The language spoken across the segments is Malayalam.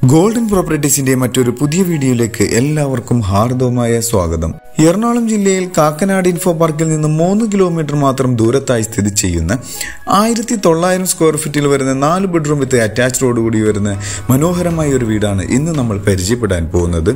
Golden Properties in മറ്റൊരു പുതിയ വീഡിയോയിലേക്ക് എല്ലാവർക്കും ഹാർദവമായ സ്വാഗതം. എറണാകുളം ജില്ലയിൽ കാക്കനാട് ഇൻഫോ പാർക്കിൽ നിന്ന് 3 കിലോമീറ്റർ മാത്രം ദൂരത്തായി സ്ഥിതി ചെയ്യുന്ന 1900 സ്ക്വയർ ഫീറ്റിൽ വരുന്ന 4 ബെഡ്റൂം വിത്ത് അറ്റാച്ച്ഡ് റോഡ് കൂടി വരുന്ന മനോഹരമായ ഒരു വീടാണ് ഇന്ന് നമ്മൾ പരിചയപ്പെടാൻ പോകുന്നത്.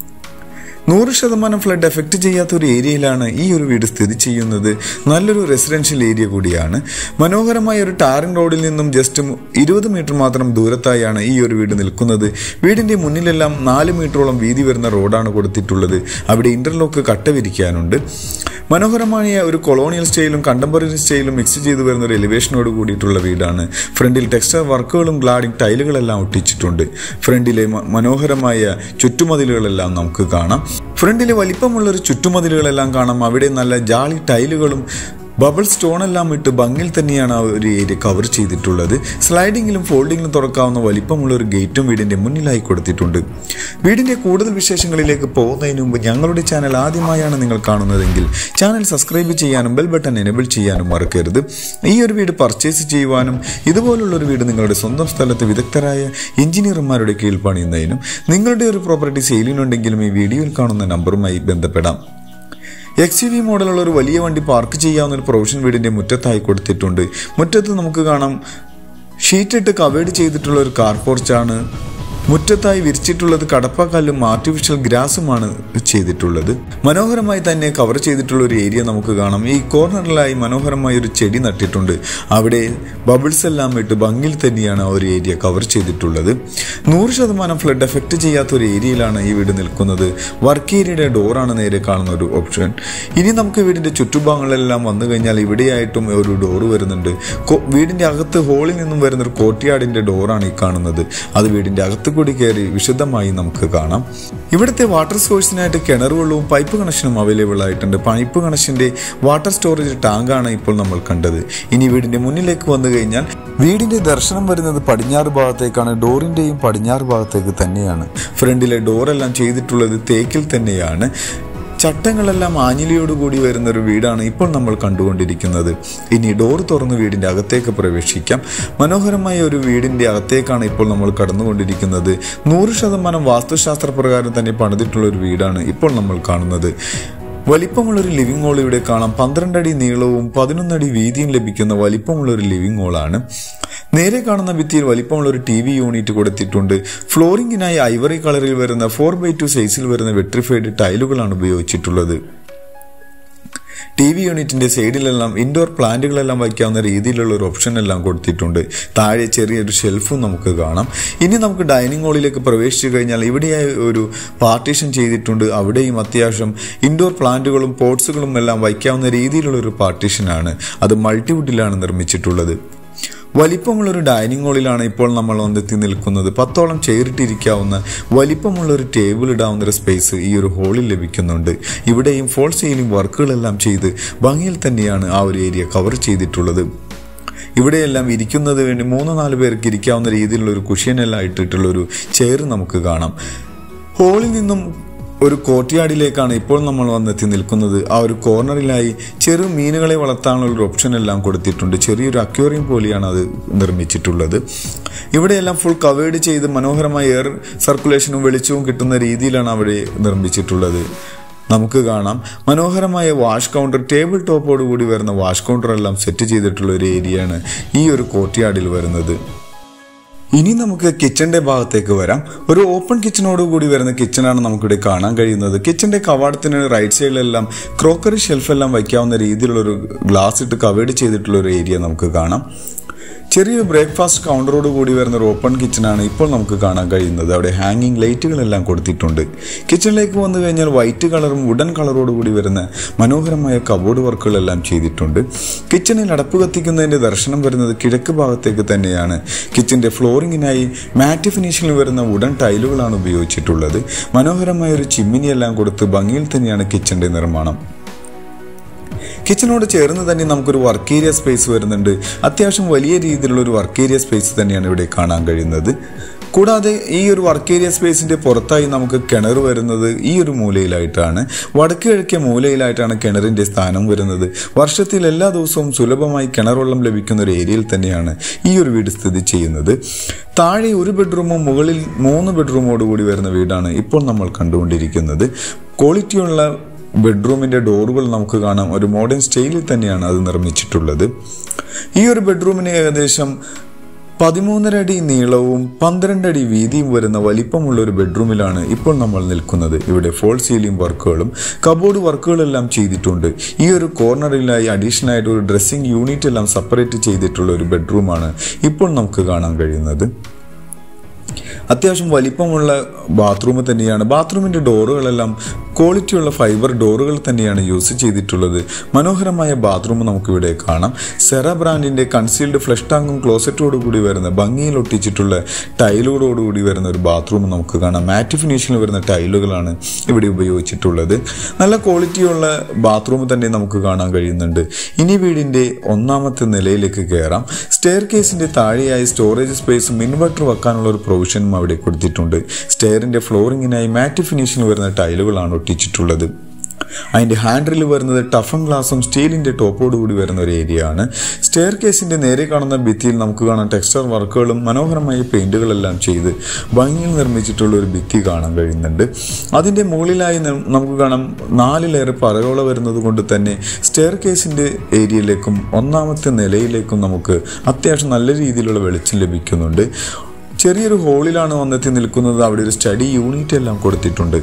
100% ഫ്ലഡ് എഫക്റ്റ് ചെയ്യാത്ത ഒരു ഏരിയയിലാണ് ഈ ഒരു വീട് സ്ഥിതി ചെയ്യുന്നത്. നല്ലൊരു റെസിഡൻഷ്യൽ ഏരിയ കൂടിയാണ്. മനോഹരമായ ഒരു ടാറിംഗ് റോഡിൽ നിന്നും ജസ്റ്റ് 20 മീറ്റർ മാത്രം ദൂരത്തായാണ് ഈ ഒരു വീട് നിൽക്കുന്നത്. വീടിന്റെ മുന്നിലെല്ലാം 4 മീറ്ററോളം വീതി വരുന്ന റോഡാണ് കൊടുത്തിട്ടുള്ളത്. അവിടെ ഇന്റർലോക്ക് കട്ട വിരിക്കാനുണ്ട്. മനോഹരമായ ഒരു കൊളോണിയൽ സ്റ്റൈലും കണ്ടംപററി സ്റ്റൈലും മിക്സ് ചെയ്തു വരുന്ന ഒരു എലിവേഷനോട് കൂടിയിട്ടുള്ള വീടാണ്. ഫ്രണ്ടിൽ ടെക്സ്ചർ വർക്കുകളും ഗ്ലാഡിംഗ് ടൈലുകളെല്ലാം ഒട്ടിച്ചിട്ടുണ്ട്. ഫ്രണ്ടിലെ മനോഹരമായ ചുറ്റുമതിലുകളെല്ലാം നമുക്ക് കാണാം. ഫ്രണ്ടിലെ വലിപ്പമുള്ളൊരു ചുറ്റുമതിലുകളെല്ലാം കാണാം. അവിടെ നല്ല ജാളി ടൈലുകളും ബബിൾ സ്റ്റോൺ എല്ലാം ഇട്ട് ഭംഗിയിൽ തന്നെയാണ് ആ ഒരു ഏരിയ കവർ ചെയ്തിട്ടുള്ളത്. സ്ലൈഡിങ്ങിലും ഫോൾഡിങ്ങിലും തുറക്കാവുന്ന വലിപ്പമുള്ള ഒരു ഗേറ്റും വീടിന്റെ മുന്നിലായി കൊടുത്തിട്ടുണ്ട്. വീടിന്റെ കൂടുതൽ വിശേഷങ്ങളിലേക്ക് പോകുന്നതിന് മുമ്പ് ഞങ്ങളുടെ ചാനൽ ആദ്യമായാണ് നിങ്ങൾ കാണുന്നതെങ്കിൽ ചാനൽ സബ്സ്ക്രൈബ് ചെയ്യാനും ബെൽ ബട്ടൺ എനേബിൾ ചെയ്യാനും മറക്കരുത്. ഈ ഒരു വീട് പർച്ചേസ് ചെയ്യുവാനും ഇതുപോലുള്ള ഒരു വീട് നിങ്ങളുടെ സ്വന്തം സ്ഥലത്ത് വിദഗ്ധരായ എഞ്ചിനീയർമാരുടെ കീഴിൽ പണിയുന്നതിനും നിങ്ങളുടെ ഒരു പ്രോപ്പർട്ടി സെയിലിനുണ്ടെങ്കിലും ഈ വീഡിയോയിൽ കാണുന്ന നമ്പറുമായി ബന്ധപ്പെടാം. XUV മോഡലുള്ള ഒരു വലിയ വണ്ടി പാർക്ക് ചെയ്യാവുന്ന ഒരു പ്രൊവിഷൻ വീടിന്റെ മുറ്റത്തായി കൊടുത്തിട്ടുണ്ട്. മുറ്റത്ത് നമുക്ക് കാണാം ഷീറ്റിട്ട് കവേർഡ് ചെയ്തിട്ടുള്ള ഒരു കാർ പോർച്ചാണ്. മുറ്റത്തായി വിരിച്ചിട്ടുള്ളത് കടപ്പാക്കല്ലും ആർട്ടിഫിഷ്യൽ ഗ്രാസുമാണ് ചെയ്തിട്ടുള്ളത്. മനോഹരമായി തന്നെ കവർ ചെയ്തിട്ടുള്ള ഒരു ഏരിയ നമുക്ക് കാണാം. ഈ കോർണറിലായി മനോഹരമായ ഒരു ചെടി നട്ടിട്ടുണ്ട്. അവിടെ ബബിൾസ് എല്ലാം ഇട്ട് ഭംഗിയിൽ തന്നെയാണ് ആ ഒരു ഏരിയ കവർ ചെയ്തിട്ടുള്ളത്. 100% ഫ്ലഡ് എഫക്റ്റ് ചെയ്യാത്ത ഒരു ഏരിയയിലാണ് ഈ വീട് നിൽക്കുന്നത്. വർക്ക് ഏരിയയുടെ ഡോറാണ് നേരെ കാണുന്ന ഒരു ഓപ്ഷൻ. ഇനി നമുക്ക് വീടിന്റെ ചുറ്റുഭാഗങ്ങളെല്ലാം വന്നു കഴിഞ്ഞാൽ ഇവിടെയായിട്ടും ഒരു ഡോറ് വരുന്നുണ്ട്. വീടിന്റെ അകത്ത് ഹോളിൽ നിന്നും വരുന്ന ഒരു കോർട്ട്യാർഡിന്റെ ഡോറാണ് ഈ കാണുന്നത്. അത് വീടിന്റെ അകത്ത് കൂടി കയറി വിശദമായി നമുക്ക് കാണാം. ഇവിടുത്തെ വാട്ടർ സോഴ്സിനായിട്ട് കിണർ വെള്ളവും പൈപ്പ് കണക്ഷനും അവൈലബിൾ ആയിട്ടുണ്ട്. പൈപ്പ് കണക്ഷന്റെ വാട്ടർ സ്റ്റോറേജ് ടാങ്കാണ് ഇപ്പോൾ നമ്മൾ കണ്ടത്. ഇനി വീടിന്റെ മുന്നിലേക്ക് വന്നു കഴിഞ്ഞാൽ വീടിന്റെ ദർശനം വരുന്നത് പടിഞ്ഞാറ് ഭാഗത്തേക്കാണ്. ഡോറിന്റെയും പടിഞ്ഞാറ് ഭാഗത്തേക്ക് തന്നെയാണ്. ഫ്രണ്ടിലെ ഡോറെല്ലാം ചെയ്തിട്ടുള്ളത് തേക്കിൽ തന്നെയാണ്. ചട്ടങ്ങളെല്ലാം ആഞ്ഞിലിയോടുകൂടി വരുന്ന ഒരു വീടാണ് ഇപ്പോൾ നമ്മൾ കണ്ടുകൊണ്ടിരിക്കുന്നത്. ഇനി ഡോർ തുറന്ന് വീടിന്റെ അകത്തേക്ക് പ്രവേശിക്കാം. മനോഹരമായ ഒരു വീടിന്റെ അകത്തേക്കാണ് ഇപ്പോൾ നമ്മൾ കടന്നുകൊണ്ടിരിക്കുന്നത്. 100% വാസ്തുശാസ്ത്ര പ്രകാരം തന്നെ പണിതിട്ടുള്ള ഒരു വീടാണ് ഇപ്പോൾ നമ്മൾ കാണുന്നത്. വലിപ്പമുള്ളൊരു ലിവിംഗ് ഹോൾ ഇവിടെ കാണാം. 12 അടി നീളവും 11 അടി വീതിയും ലഭിക്കുന്ന വലിപ്പമുള്ളൊരു ലിവിംഗ് ഹോളാണ്. നേരെ കാണുന്ന ഭിത്തിയിൽ വലിപ്പമുള്ളൊരു TV യൂണിറ്റ് കൊടുത്തിട്ടുണ്ട്. ഫ്ലോറിംഗിനായി ഐവറി കളറിൽ വരുന്ന 4x2 സൈസിൽ വരുന്ന വെട്രിഫൈഡ് ടൈലുകളാണ് ഉപയോഗിച്ചിട്ടുള്ളത്. TV യൂണിറ്റിന്റെ സൈഡിലെല്ലാം ഇൻഡോർ പ്ലാന്റുകളെല്ലാം വയ്ക്കാവുന്ന രീതിയിലുള്ള ഒരു ഓപ്ഷൻ എല്ലാം കൊടുത്തിട്ടുണ്ട്. താഴെ ചെറിയൊരു ഷെൽഫും നമുക്ക് കാണാം. ഇനി നമുക്ക് ഡൈനിങ് ഹാളിലേക്ക് പ്രവേശിച്ചു കഴിഞ്ഞാൽ ഇവിടെയായി ഒരു പാർട്ടീഷൻ ചെയ്തിട്ടുണ്ട്. അവിടെയും അത്യാവശ്യം ഇൻഡോർ പ്ലാന്റുകളും പോട്ട്സുകളും എല്ലാം വയ്ക്കാവുന്ന രീതിയിലുള്ള ഒരു പാർട്ടീഷനാണ്. അത് മൾട്ടിവുഡിലാണ് നിർമ്മിച്ചിട്ടുള്ളത്. വലിപ്പമുള്ളൊരു ഡൈനിങ് ഹാളിലാണ് ഇപ്പോൾ നമ്മൾ വന്നെത്തി നിൽക്കുന്നത്. 10ഓളം ചെയറിട്ടിരിക്കാവുന്ന വലിപ്പമുള്ളൊരു ടേബിൾ ഇടാവുന്ന ഒരു സ്പേസ് ഈ ഒരു ഹാളിൽ ലഭിക്കുന്നുണ്ട്. ഇവിടെയും ഫോൾ സീലിംഗ് വർക്കുകളെല്ലാം ചെയ്ത് ഭംഗിയിൽ തന്നെയാണ് ആ ഒരു ഏരിയ കവർ ചെയ്തിട്ടുള്ളത്. ഇവിടെയെല്ലാം ഇരിക്കുന്നത് വേണ്ടി 3-4 പേർക്ക് ഇരിക്കാവുന്ന രീതിയിലുള്ള ഒരു കുഷ്യനെല്ലാം ഇട്ടിട്ടുള്ളൊരു ചെയർ നമുക്ക് കാണാം. ഹാളിൽ നിന്നും ഒരു കോർട്ട്യാർഡിലേക്കാണ് ഇപ്പോൾ നമ്മൾ വന്നെത്തി നിൽക്കുന്നത്. ആ ഒരു കോർണറിലായി ചെറു മീനുകളെ വളർത്താനുള്ള ഒരു ഓപ്ഷൻ എല്ലാം കൊടുത്തിട്ടുണ്ട്. ചെറിയൊരു അക്വേറിയം പോലെയാണ് അത് നിർമ്മിച്ചിട്ടുള്ളത്. ഇവിടെയെല്ലാം ഫുൾ കവേർഡ് ചെയ്ത് മനോഹരമായ എയർ സർക്കുലേഷനും വെളിച്ചവും കിട്ടുന്ന രീതിയിലാണ് അവിടെ നിർമ്മിച്ചിട്ടുള്ളത്. നമുക്ക് കാണാം മനോഹരമായ വാഷ് കൗണ്ടർ, ടേബിൾ ടോപ്പോട് കൂടി വരുന്ന വാഷ് കൗണ്ടർ എല്ലാം സെറ്റ് ചെയ്തിട്ടുള്ള ഒരു ഏരിയയാണ് ഈ ഒരു കോർട്ട്യാർഡിൽ വരുന്നത്. ഇനി നമുക്ക് കിച്ചന്റെ ഭാഗത്തേക്ക് വരാം. ഒരു ഓപ്പൺ കിച്ചനോട് കൂടി വരുന്ന കിച്ചനാണ് നമുക്കിവിടെ കാണാൻ കഴിയുന്നത്. കിച്ചന്റെ കവാടത്തിന് റൈറ്റ് സൈഡിലെല്ലാം ക്രോക്കറി ഷെൽഫെല്ലാം വയ്ക്കാവുന്ന രീതിയിലുള്ളൊരു ഗ്ലാസ് ഇട്ട് കവേർഡ് ചെയ്തിട്ടുള്ള ഒരു ഏരിയ നമുക്ക് കാണാം. ചെറിയൊരു ബ്രേക്ക്ഫാസ്റ്റ് കൗണ്ടറോട് കൂടി വരുന്ന ഒരു ഓപ്പൺ കിച്ചനാണ് ഇപ്പോൾ നമുക്ക് കാണാൻ കഴിയുന്നത്. അവിടെ ഹാങ്ങിങ് ലൈറ്റുകളെല്ലാം കൊടുത്തിട്ടുണ്ട്. കിച്ചണിലേക്ക് വന്നു കഴിഞ്ഞാൽ വൈറ്റ് കളറും വുഡൻ കളറോട് കൂടി വരുന്ന മനോഹരമായ കബോർഡ് വർക്കുകളെല്ലാം ചെയ്തിട്ടുണ്ട്. കിച്ചണിൽ അടപ്പ് കത്തിക്കുന്നതിന്റെ ദർശനം വരുന്നത് കിഴക്ക് ഭാഗത്തേക്ക് തന്നെയാണ്. കിച്ചന്റെ ഫ്ലോറിങ്ങിനായി മാറ്റ് ഫിനിഷിൽ വരുന്ന വുഡൻ ടൈലുകളാണ് ഉപയോഗിച്ചിട്ടുള്ളത്. മനോഹരമായ ഒരു ചിമ്മിനിയെല്ലാം കൊടുത്ത് ഭംഗിയിൽ തന്നെയാണ് കിച്ചന്റെ നിർമ്മാണം. കിച്ചനോട് ചേർന്ന് തന്നെ നമുക്കൊരു വർക്ക് ഏരിയ സ്പേസ് വരുന്നുണ്ട്. അത്യാവശ്യം വലിയ രീതിയിലുള്ള ഒരു വർക്ക് ഏരിയ സ്പേസ് തന്നെയാണ് ഇവിടെ കാണാൻ കഴിയുന്നത്. കൂടാതെ ഈ ഒരു വർക്ക് ഏരിയ സ്പേസിന്റെ പുറത്തായി നമുക്ക് കിണർ വരുന്നത് ഈ ഒരു മൂലയിലായിട്ടാണ്. വടക്ക് കിഴക്കേ മൂലയിലായിട്ടാണ് കിണറിന്റെ സ്ഥാനം വരുന്നത്. വർഷത്തിൽ എല്ലാ ദിവസവും സുലഭമായി കിണർ വെള്ളം ലഭിക്കുന്ന ഒരു ഏരിയയിൽ തന്നെയാണ് ഈ ഒരു വീട് സ്ഥിതി ചെയ്യുന്നത്. താഴെ ഒരു ബെഡ്റൂമും മുകളിൽ 3 ബെഡ്റൂമോട് കൂടി വരുന്ന വീടാണ് ഇപ്പോൾ നമ്മൾ കണ്ടുകൊണ്ടിരിക്കുന്നത്. ക്വാളിറ്റിയുള്ള ബെഡ്റൂമിന്റെ ഡോറുകൾ നമുക്ക് കാണാം. ഒരു മോഡേൺ സ്റ്റൈലിൽ തന്നെയാണ് അത് നിർമ്മിച്ചിട്ടുള്ളത്. ഈ ഒരു ബെഡ്റൂമിന് ഏകദേശം 13.5 അടി നീളവും 12 അടി വീതിയും വരുന്ന വലിപ്പമുള്ള ഒരു ബെഡ്റൂമിലാണ് ഇപ്പോൾ നമ്മൾ നിൽക്കുന്നത്. ഇവിടെ ഫോൾ സീലിംഗ് വർക്കുകളും കബോർഡ് വർക്കുകളെല്ലാം ചെയ്തിട്ടുണ്ട്. ഈ ഒരു കോർണറിലായി അഡീഷണൽ ആയിട്ട് ഒരു ഡ്രസ്സിംഗ് യൂണിറ്റ് എല്ലാം സെപ്പറേറ്റ് ചെയ്തിട്ടുള്ള ഒരു ബെഡ്റൂമാണ് ഇപ്പോൾ നമുക്ക് കാണാൻ കഴിയുന്നത്. അത്യാവശ്യം വലിപ്പമുള്ള ബാത്റൂം തന്നെയാണ്. ബാത്റൂമിന്റെ ഡോറുകളെല്ലാം ക്വാളിറ്റിയുള്ള ഫൈബർ ഡോറുകൾ തന്നെയാണ് യൂസ് ചെയ്തിട്ടുള്ളത്. മനോഹരമായ ബാത്റൂം നമുക്കിവിടെ കാണാം. സെറ ബ്രാൻഡിന്റെ കൺസീൽഡ് ഫ്ലഷ് ടാങ്കും ക്ലോസറ്റോടുകൂടി വരുന്ന ഭംഗിയിൽ ഒട്ടിച്ചിട്ടുള്ള ടൈലുകളോടുകൂടി വരുന്ന ഒരു ബാത്റൂം നമുക്ക് കാണാം. മാറ്റ് ഫിനിഷിൽ വരുന്ന ടൈലുകളാണ് ഇവിടെ ഉപയോഗിച്ചിട്ടുള്ളത്. നല്ല ക്വാളിറ്റിയുള്ള ബാത്റൂം തന്നെ നമുക്ക് കാണാൻ കഴിയുന്നുണ്ട്. ഇനി വീടിന്റെ 1ാമത്തെ നിലയിലേക്ക് കയറാം. സ്റ്റെയർ കേസിന്റെ താഴെയായി സ്റ്റോറേജ് സ്പേസും ഇൻവെർട്ടർ വെക്കാനുള്ള ഒരു പ്രൊവിഷനും അവിടെ കൊടുത്തിട്ടുണ്ട്. സ്റ്റെയറിന്റെ ഫ്ലോറിങ്ങിനായി മാറ്റ് ഫിനിഷിൽ വരുന്ന ടൈലുകളാണ് ഒട്ടിച്ചിട്ടുള്ളത്. അതിന്റെ ഹാൻഡിൽ വരുന്നത് ടഫൻ ഗ്ലാസും സ്റ്റീലിന്റെ ടോപ്പോടുകൂടി വരുന്ന ഒരു ഏരിയ ആണ്. സ്റ്റെയർ കേസിന്റെ നേരെ കാണുന്ന ഭിത്തിയിൽ നമുക്ക് കാണാം ടെക്സ്ചർ വർക്കുകളും മനോഹരമായ പെയിന്റുകളെല്ലാം ചെയ്ത് ഭംഗിയിൽ നിർമ്മിച്ചിട്ടുള്ള ഒരു ഭിത്തി കാണാൻ കഴിയുന്നുണ്ട്. അതിന്റെ മുകളിലായി നമുക്ക് കാണാം 4 ലെയർ പറയോള വരുന്നത് കൊണ്ട് തന്നെ സ്റ്റെയർ കേസിന്റെ ഏരിയയിലേക്കും 1ാമത്തെ നിലയിലേക്കും നമുക്ക് അത്യാവശ്യം നല്ല രീതിയിലുള്ള വെളിച്ചം ലഭിക്കുന്നുണ്ട്. ചെറിയൊരു ഹോളിലാണ് വന്നെത്തി നിൽക്കുന്നത്. അവിടെ ഒരു സ്റ്റഡി യൂണിറ്റ് എല്ലാം കൊടുത്തിട്ടുണ്ട്.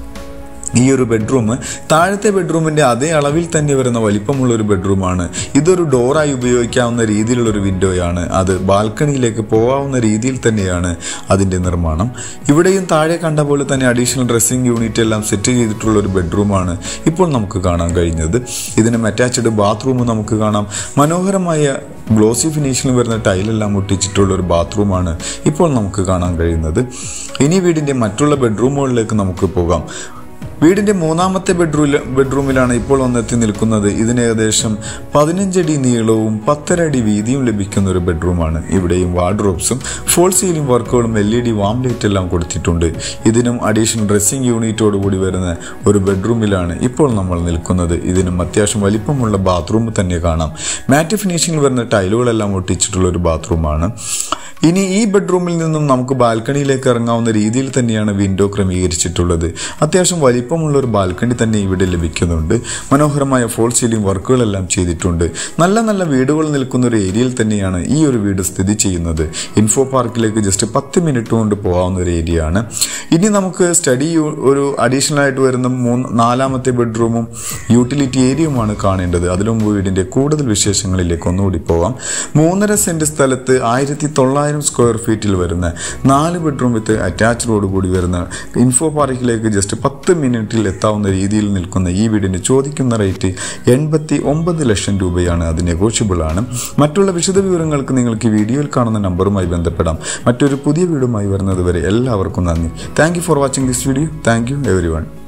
ഈ ഒരു ബെഡ്റൂം താഴത്തെ ബെഡ്റൂമിന്റെ അതേ അളവിൽ തന്നെ വരുന്ന വലിപ്പമുള്ള ഒരു ബെഡ്റൂമാണ്. ഇതൊരു ഡോറായി ഉപയോഗിക്കാവുന്ന രീതിയിലുള്ള ഒരു വിൻഡോയാണ്. അത് ബാൽക്കണിയിലേക്ക് പോകാവുന്ന രീതിയിൽ തന്നെയാണ് അതിന്റെ നിർമ്മാണം. ഇവിടെയും താഴെ കണ്ട പോലെ തന്നെ അഡീഷണൽ ഡ്രസ്സിംഗ് യൂണിറ്റ് എല്ലാം സെറ്റ് ചെയ്തിട്ടുള്ള ഒരു ബെഡ്റൂമാണ് ഇപ്പോൾ നമുക്ക് കാണാൻ കഴിഞ്ഞത്. ഇതിന് അറ്റാച്ച്ഡ് ബാത്റൂം നമുക്ക് കാണാം. മനോഹരമായ ഗ്ലോസി ഫിനിഷിൽ വരുന്ന ടൈലെല്ലാം ഒട്ടിച്ചിട്ടുള്ള ഒരു ബാത്റൂമാണ് ഇപ്പോൾ നമുക്ക് കാണാൻ കഴിയുന്നത്. ഇനി വീടിന്റെ മറ്റുള്ള ബെഡ്റൂമുകളിലേക്ക് നമുക്ക് പോകാം. വീടിന്റെ 3ാമത്തെ ബെഡ്റൂമിലാണ് ഇപ്പോൾ വന്നെത്തി നിൽക്കുന്നത്. ഇതിന് ഏകദേശം 15 അടി നീളവും 10.5 അടി വീതിയും ലഭിക്കുന്ന ഒരു ബെഡ്റൂമാണ്. ഇവിടെയും വാർഡ്രോബ്സും ഫോൾ സീലിംഗ് വർക്കുകളും LED വാം ലൈറ്റ് എല്ലാം കൊടുത്തിട്ടുണ്ട്. ഇതിനും അഡീഷണൽ ഡ്രസ്സിംഗ് യൂണിറ്റോട് കൂടി വരുന്ന ഒരു ബെഡ്റൂമിലാണ് ഇപ്പോൾ നമ്മൾ നിൽക്കുന്നത്. ഇതിനും അത്യാവശ്യം വലിപ്പമുള്ള ബാത്റൂം തന്നെ കാണാം. മാറ്റ് ഫിനിഷിംഗ് വരുന്ന ടൈലുകളെല്ലാം ഒട്ടിച്ചിട്ടുള്ള ഒരു ബാത്റൂമാണ്. ഇനി ഈ ബെഡ്റൂമിൽ നിന്നും നമുക്ക് ബാൽക്കണിയിലേക്ക് ഇറങ്ങാവുന്ന രീതിയിൽ തന്നെയാണ് വിൻഡോ ക്രമീകരിച്ചിട്ടുള്ളത്. അത്യാവശ്യം വലിപ്പമുള്ള ഒരു ബാൽക്കണി തന്നെ ഇവിടെ ലഭിക്കുന്നുണ്ട്. മനോഹരമായ ഫോൾ സീലിംഗ് വർക്കുകളെല്ലാം ചെയ്തിട്ടുണ്ട്. നല്ല നല്ല വീടുകൾ നിൽക്കുന്ന ഒരു ഏരിയയിൽ തന്നെയാണ് ഈ ഒരു വീട് സ്ഥിതി ചെയ്യുന്നത്. ഇൻഫോ പാർക്കിലേക്ക് ജസ്റ്റ് 10 മിനിറ്റ് കൊണ്ട് പോകാവുന്ന ഒരു ഏരിയ ആണ്. ഇനി നമുക്ക് സ്റ്റഡി ഒരു അഡീഷണൽ ആയിട്ട് വരുന്ന 4ാമത്തെ ബെഡ്റൂമും യൂട്ടിലിറ്റി ഏരിയയുമാണ് കാണേണ്ടത്. അതിലും വീടിന്റെ കൂടുതൽ വിശേഷങ്ങളിലേക്ക് ഒന്നുകൂടി പോകാം. 3.5 സെന്റ് സ്ഥലത്ത് 1900 സ്ക്വയർ ഫീറ്റിൽ വരുന്ന 4 ബെഡ്റൂം വിത്ത് അറ്റാച്ച്ഡോട് കൂടി വരുന്ന ഇൻഫോ പാർക്കിലേക്ക് ജസ്റ്റ് 10 മിനിറ്റിൽ എത്താവുന്ന രീതിയിൽ നിൽക്കുന്ന ഈ വീടിന് ചോദിക്കുന്ന റേറ്റ് 89 ലക്ഷം രൂപയാണ്. അത് നെഗോഷ്യബിൾ ആണ്. മറ്റുള്ള വിശദ വിവരങ്ങൾക്ക് നിങ്ങൾക്ക് വീഡിയോയിൽ കാണുന്ന നമ്പറുമായി ബന്ധപ്പെടാം. മറ്റൊരു പുതിയ വീടുമായി വരുന്നത് വരെ എല്ലാവർക്കും നന്ദി. Thank you for watching this video. Thank you everyone.